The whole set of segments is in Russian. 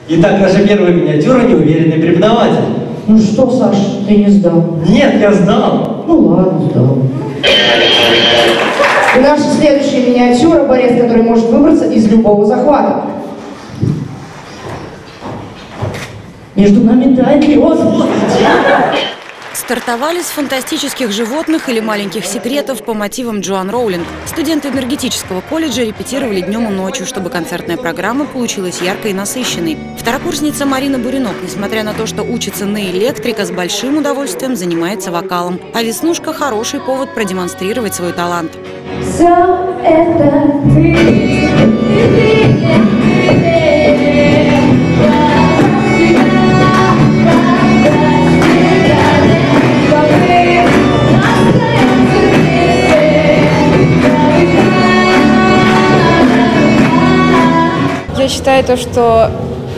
Итак, наша первая миниатюра «Неуверенный преподаватель». Ну что, Саш, ты не сдал? Нет, я сдал. Ну ладно, сдал. И наша следующая миниатюра — борец, который может выбраться из любого захвата. Между нами тает лед. Стартовали с фантастических животных или маленьких секретов по мотивам Джоан Роулинг. Студенты энергетического колледжа репетировали днем и ночью, чтобы концертная программа получилась яркой и насыщенной. Второкурсница Марина Буренок, несмотря на то, что учится на электрика, с большим удовольствием занимается вокалом. А Веснушка – хороший повод продемонстрировать свой талант. Все это ты. Я считаю то, что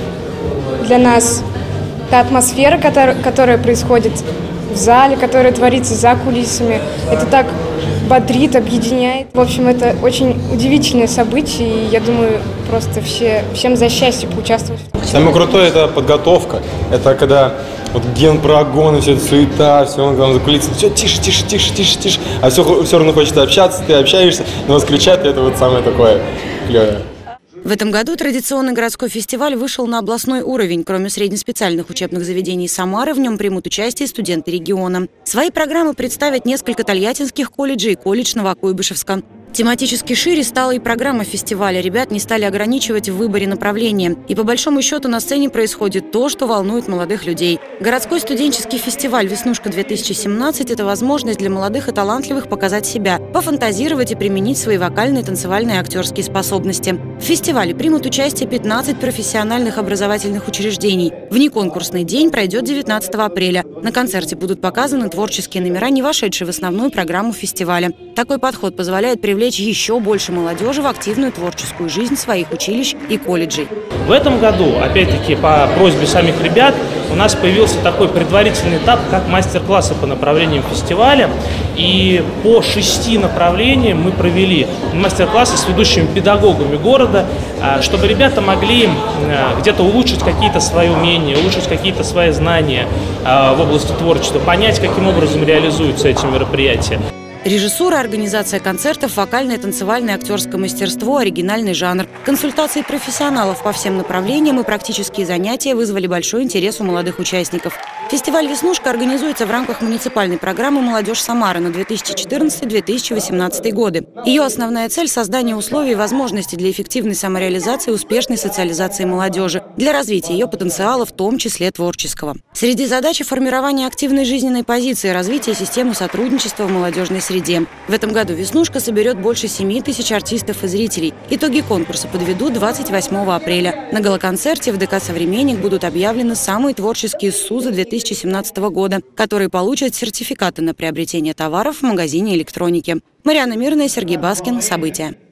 для нас та атмосфера, которая происходит в зале, которая творится за кулисами, это так бодрит, объединяет. В общем, это очень удивительное событие, и я думаю, просто всем за счастье поучаствовать. Самое крутое – это подготовка. Это когда вот генпрогон, все это суета, все он там за кулисами, все тише, тише, тише, тише, тише, а все равно хочется общаться, ты общаешься, но вас кричат, и это вот самое такое клевое. В этом году традиционный городской фестиваль вышел на областной уровень. Кроме среднеспециальных учебных заведений Самары, в нем примут участие студенты региона. Свои программы представят несколько тольяттинских колледжей и колледж Новокуйбышевска. Тематически шире стала и программа фестиваля. Ребят не стали ограничивать в выборе направления. И по большому счету на сцене происходит то, что волнует молодых людей. Городской студенческий фестиваль «Веснушка-2017» – это возможность для молодых и талантливых показать себя, пофантазировать и применить свои вокальные, танцевальные и актерские способности. В фестивале примут участие 15 профессиональных образовательных учреждений. Внеконкурсный день пройдет 19 апреля. На концерте будут показаны творческие номера, не вошедшие в основную программу фестиваля. Такой подход позволяет привлечь еще больше молодежи в активную творческую жизнь своих училищ и колледжей. В этом году, опять-таки, по просьбе самих ребят, у нас появился такой предварительный этап, как мастер-классы по направлениям фестиваля. И по 6 направлениям мы провели мастер-классы с ведущими педагогами города, чтобы ребята могли где-то улучшить какие-то свои умения, улучшить какие-то свои знания в области творчества, понять, каким образом реализуются эти мероприятия. Режиссура, организация концертов, вокальное, танцевальное, актерское мастерство, оригинальный жанр. Консультации профессионалов по всем направлениям и практические занятия вызвали большой интерес у молодых участников. Фестиваль «Веснушка» организуется в рамках муниципальной программы «Молодежь Самары» на 2014-2018 годы. Ее основная цель – создание условий и возможностей для эффективной самореализации и успешной социализации молодежи, для развития ее потенциала, в том числе творческого. Среди задач – формирование активной жизненной позиции, развитие системы сотрудничества в молодежной среде. В этом году «Веснушка» соберет больше 7 тысяч артистов и зрителей. Итоги конкурса подведут 28 апреля. На галоконцерте в ДК «Современник» будут объявлены самые творческие СУЗы 2017 года, которые получат сертификаты на приобретение товаров в магазине электроники. Марьяна Мирная, Сергей Баскин. События.